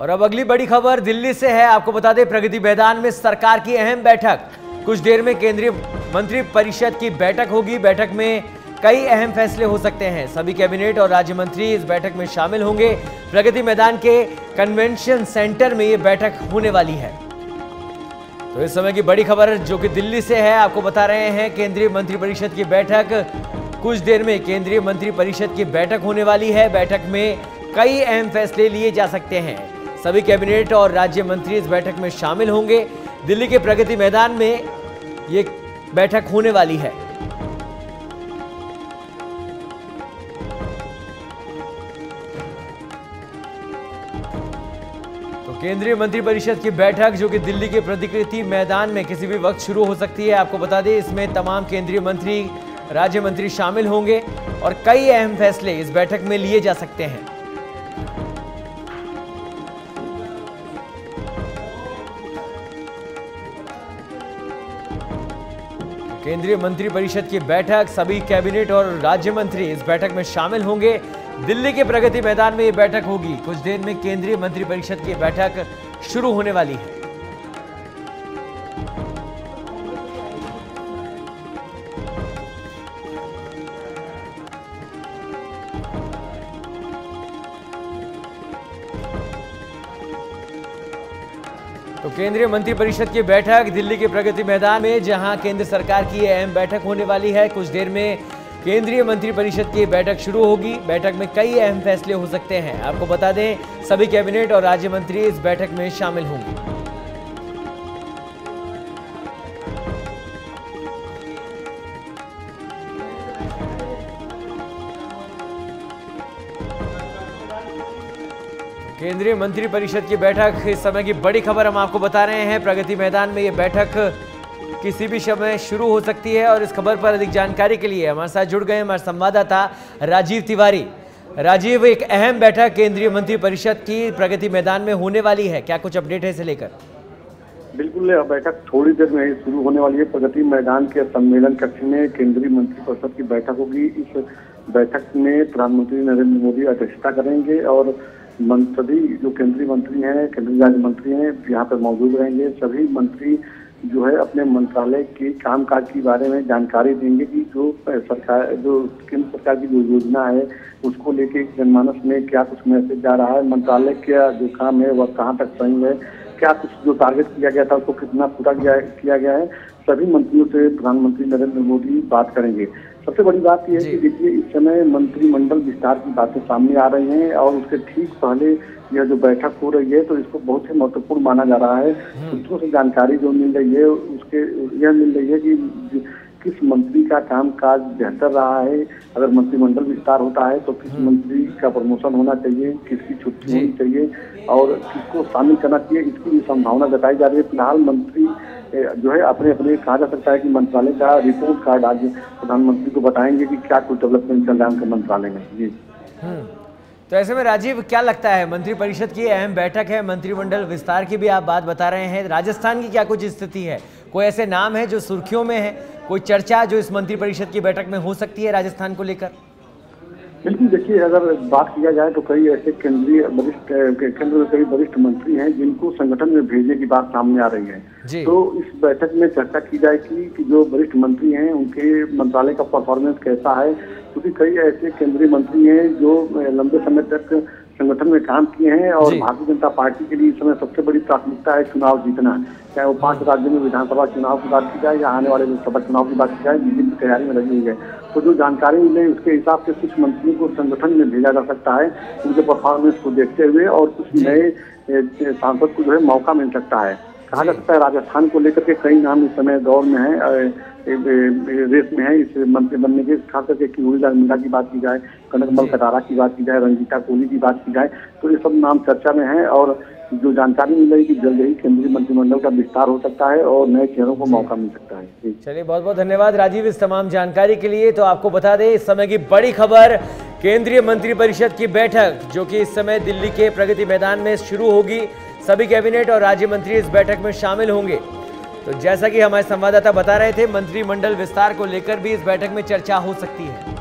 और अब अगली बड़ी खबर दिल्ली से है। आपको बता दें, प्रगति मैदान में सरकार की अहम बैठक। कुछ देर में केंद्रीय मंत्री परिषद की बैठक होगी। बैठक में कई अहम फैसले हो सकते हैं। सभी कैबिनेट और राज्य मंत्री इस बैठक में शामिल होंगे। प्रगति मैदान के कन्वेंशन सेंटर में ये बैठक होने वाली है। तो इस समय की बड़ी खबर जो कि दिल्ली से है, आपको बता रहे हैं केंद्रीय मंत्रिपरिषद की बैठक। कुछ देर में केंद्रीय मंत्रिपरिषद की बैठक होने वाली है। बैठक में कई अहम फैसले लिए जा सकते हैं। सभी कैबिनेट और राज्य मंत्री इस बैठक में शामिल होंगे। दिल्ली के प्रगति मैदान में ये बैठक होने वाली है। तो केंद्रीय मंत्रिपरिषद की बैठक जो कि दिल्ली के प्रगति मैदान में किसी भी वक्त शुरू हो सकती है। आपको बता दें, इसमें तमाम केंद्रीय मंत्री, राज्य मंत्री शामिल होंगे और कई अहम फैसले इस बैठक में लिए जा सकते हैं। केंद्रीय मंत्रिपरिषद की बैठक, सभी कैबिनेट और राज्य मंत्री इस बैठक में शामिल होंगे। दिल्ली के प्रगति मैदान में यह बैठक होगी। कुछ देर में केंद्रीय मंत्रिपरिषद की बैठक शुरू होने वाली है। तो केंद्रीय मंत्रिपरिषद की बैठक दिल्ली के प्रगति मैदान में, जहां केंद्र सरकार की अहम बैठक होने वाली है। कुछ देर में केंद्रीय मंत्रिपरिषद की बैठक शुरू होगी। बैठक में कई अहम फैसले हो सकते हैं। आपको बता दें, सभी कैबिनेट और राज्य मंत्री इस बैठक में शामिल होंगे। केंद्रीय मंत्रिपरिषद की बैठक, इस समय की बड़ी खबर हम आपको बता रहे हैं। प्रगति मैदान में ये बैठक किसी भी समय शुरू हो सकती है और इस खबर पर अधिक जानकारी के लिए हमारे साथ जुड़ गए हमारे संवाददाता राजीव तिवारी। राजीव, एक अहम बैठक केंद्रीय मंत्रिपरिषद की प्रगति मैदान में होने वाली है, क्या कुछ अपडेट है इसे लेकर? बिल्कुल, बैठक थोड़ी देर में ही शुरू होने वाली है। प्रगति मैदान के सम्मेलन कक्ष में केंद्रीय मंत्रिपरिषद की बैठक होगी। इस बैठक में प्रधानमंत्री नरेंद्र मोदी अध्यक्षता करेंगे और सभी जो केंद्रीय मंत्री हैं, केंद्रीय राज्य मंत्री हैं, यहाँ पर मौजूद रहेंगे। सभी मंत्री जो है अपने मंत्रालय के कामकाज के बारे में जानकारी देंगे कि जो सरकार, जो केंद्र सरकार की जो योजना है उसको लेके जनमानस में क्या कुछ मैसेज जा रहा है, मंत्रालय का जो काम है वह कहाँ तक सही है, क्या कुछ जो टारगेट किया गया था उसको कितना पूरा किया गया है। सभी मंत्रियों से प्रधानमंत्री नरेंद्र मोदी बात करेंगे। सबसे बड़ी बात यह है कि देखिए, इस समय मंत्रिमंडल विस्तार की बातें सामने आ रही हैं और उसके ठीक पहले यह जो बैठक हो रही है तो इसको बहुत ही महत्वपूर्ण माना जा रहा है। सूत्रों से जानकारी जो मिल रही है उसके यह मिल रही है कि किस मंत्री का कामकाज बेहतर रहा है। अगर मंत्रिमंडल विस्तार होता है तो किस मंत्री का प्रमोशन होना चाहिए, किसकी छुट्टी होनी चाहिए और किसको शामिल करना चाहिए, इसकी संभावना जताई जा रही है। फिलहाल मंत्री जो है अपने कहा जा सकता है कि मंत्रालय का रिपोर्ट कार्ड आज प्रधानमंत्री को बताएंगे कि क्या कुछ डेवलपमेंट चल रहा है उनके मंत्रालय में। जी, तो ऐसे में राजीव, क्या लगता है, मंत्रिपरिषद की अहम बैठक है, मंत्रिमंडल विस्तार की भी आप बात बता रहे हैं, राजस्थान की क्या कुछ स्थिति है? कोई ऐसे नाम है जो सुर्खियों में है, कोई चर्चा जो इस मंत्रिपरिषद की बैठक में हो सकती है राजस्थान को लेकर? बिल्कुल, देखिए, अगर बात किया जाए तो कई ऐसे केंद्र में कई वरिष्ठ मंत्री हैं जिनको संगठन में भेजने की बात सामने आ रही है। तो इस बैठक में चर्चा की जाएगी कि जो वरिष्ठ मंत्री हैं उनके मंत्रालय का परफॉर्मेंस कैसा है, क्योंकि कई ऐसे केंद्रीय मंत्री हैं जो लंबे समय तक संगठन में काम किए हैं और भारतीय जनता पार्टी के लिए इस समय सबसे बड़ी प्राथमिकता है चुनाव जीतना। चाहे वो 5 राज्यों में विधानसभा चुनाव की बात की जाए या आने वाले लोकसभा चुनाव की बात की जाए, बीजेपी की तैयारी में लगी हुई है। तो जो जानकारी मिले उसके हिसाब से कुछ मंत्रियों को संगठन में भेजा जा सकता है उनके परफॉर्मेंस को देखते हुए, और कुछ नए सांसद को जो है मौका मिल सकता है। कहा जा सकता है राजस्थान को लेकर के कई नाम इस समय दौर में है, रेस में है इस मंत्री बनने के। खास करके किरोड़ीलाल मीणा की बात की जाए, कनकमल कटारा की बात की जाए, रंजीता कोहली की बात की जाए, तो ये सब नाम चर्चा में है। और जो जानकारी मिल रही है कि जल्द ही केंद्रीय मंत्रिमंडल का विस्तार हो सकता है और नए चेहरों को मौका मिल सकता है। चलिए, बहुत बहुत धन्यवाद राजीव इस तमाम जानकारी के लिए। तो आपको बता दें, इस समय की बड़ी खबर, केंद्रीय मंत्रिपरिषद की बैठक जो कि इस समय दिल्ली के प्रगति मैदान में शुरू होगी। सभी कैबिनेट और राज्य मंत्री इस बैठक में शामिल होंगे। तो जैसा कि हमारे संवाददाता बता रहे थे, मंत्रिमंडल विस्तार को लेकर भी इस बैठक में चर्चा हो सकती है।